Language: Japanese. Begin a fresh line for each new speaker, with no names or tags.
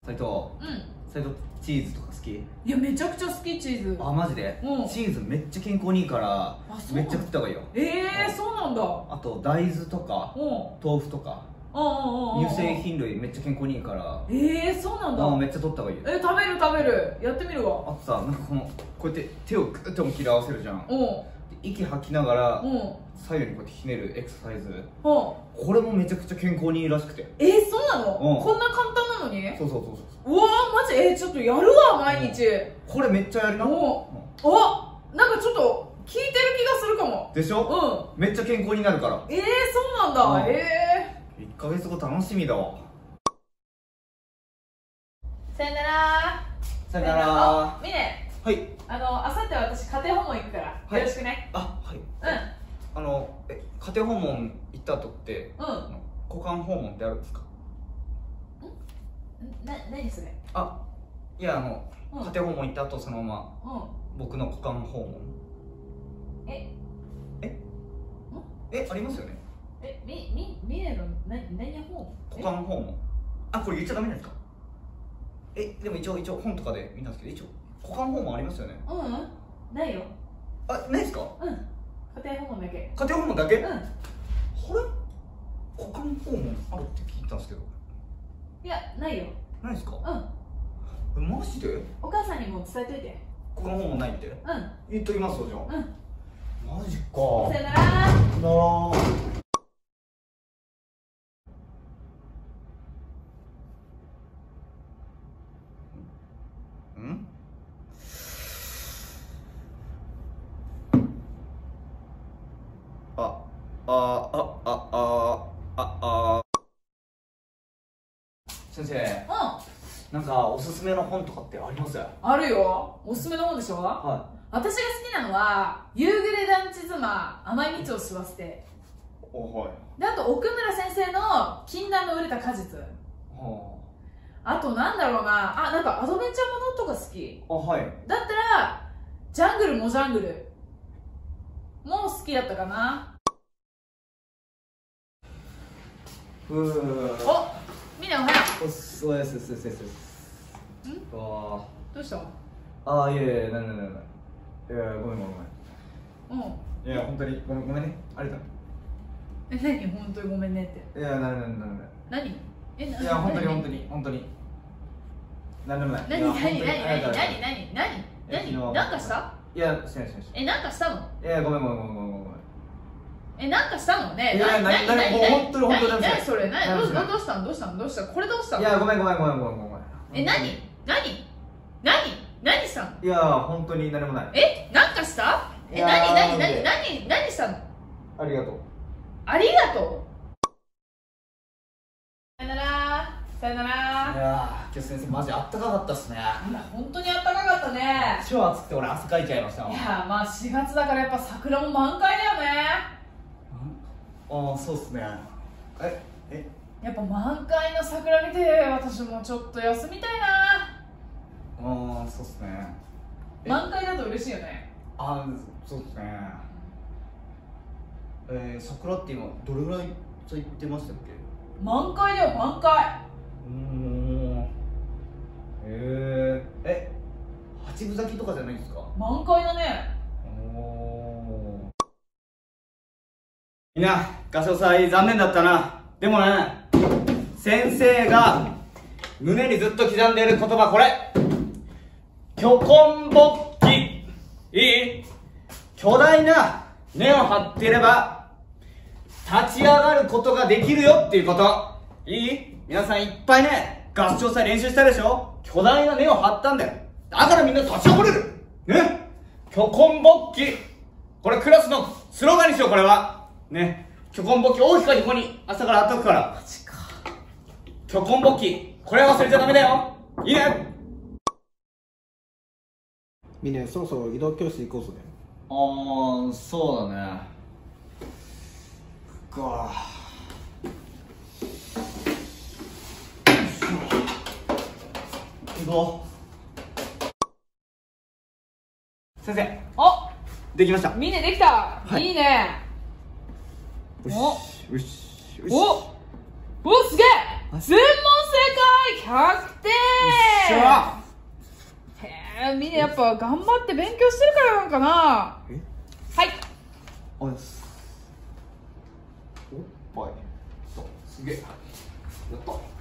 斉藤、斉藤チーズとか好き？い
や、めちゃくちゃ好き、チーズ。
あ、マジで？チーズめっちゃ健康にいいからめっちゃ食った方がいいよ。
そうなんだ。
あと大豆とか豆腐とか乳製品類めっちゃ健康にいいから。
そうなんだ。
めっちゃ取った方がいいよ。
食べる食べる。やってみるわ。
あとさ、なんかこうやって手をグッと切り合わせるじゃん。息吐きながら左右にこうやってひねるエクササイズ、これもめちゃくちゃ健康にいいらしくて。
そうなの？こんな簡単なのに？
そうそうそうそう。
うわー、マジ？ちょっとやるわ、毎日。
これめっちゃやりな。
なんかちょっと効いてる気がするかも。
でしょ？めっちゃ健康になるから。
そうなんだ。
1ヶ月後楽しみだわ。
さよなら。
さよなら。
みね。
はい。
あさって私家庭訪問行くから、よろしくね。
はい。家庭訪問行った後って、股間訪問ってあるんですか？
何それ？
いや、家庭訪問行った後そのまま僕の股間訪問。ありますよね。
ミネの何訪問？
股間訪問。これ言っちゃダメなんですか？でも一応本とかで見たんですけど、一応股間訪問ありますよね。
ないよ。
ないですか？
家庭訪問だけ。
家庭訪問だけ？あれ？股間訪問あるって聞いたんですけど。
いや、ないよ。
ないですか？マジで？
お母さんにも伝えといて。
股間訪問ないって？言っときますよ、じゃあ。マジか。
さよなら。さよなら。
先生、なんかおすすめの本とかってあります？
あるよ。おすすめの本でしょ？私が好きなのは夕暮れ団地妻、甘い蜜を吸わせて。で、あと奥村先生の禁断の熟れた果実。あとなんだろうな、なんかアドベンチャーものとか好き。だったらジャングルもジャングルも好きだったかな。みんなおはよう。
そうです。
どうした？
いや、ごめん。いや、本当にごめんね。ありがとう。
何本当にごめんねって。
いや、何？いや、本当に。なんでもない。
何なんかした？
いや、しない。
なんかしたの？
いや、ごめん。
なんかしたのね。
いや、何本当に
何それ？どうしたこれどうしたの？
いや、ごめん。
何したの？
いや、本当に何もない。
なんかした？何したの？
ありがとう。さよなら。いや、今日先生マジあったかかったっすね。
本当にあったかかったね。
超暑くて俺汗かいちゃいましたもん。
いや、4月だからやっぱ桜も満開だよね。
そうっすね。
やっぱ満開の桜見て私もちょっと休みたいな。
そうっすね。
満開だと嬉しいよね。
そうっすね。桜って今どれぐらい咲いてましたっけ？
満開だよ、満開。
八分咲きとかじゃないですか？
満開だね。
みんな、合唱祭残念だったな。でもね、先生が胸にずっと刻んでいる言葉、これ巨根勃起。いい？巨大な根を張っていれば立ち上がることができるよっていうこと。いい？皆さんいっぱいね、合唱祭練習したでしょ？巨大な根を張ったんだよ。だからみんな立ち上がれるね。巨根勃起、これクラスのスローガンにしよう。これはね、巨根勃起大きくにここに朝から貼っとくから。マジか。巨根勃起、これは忘れちゃダメだよ。いいね。
みんなそろそろ移動教室行こうぜ。
そうだね。行こう。先生、できました。
みんなできた。いいね。
よし。
すげえ。全問正解100点。
ゃ
へえ、ミネやっぱ頑張って勉強してるからなんかな。はい。
おっぱい。すげえ。やった。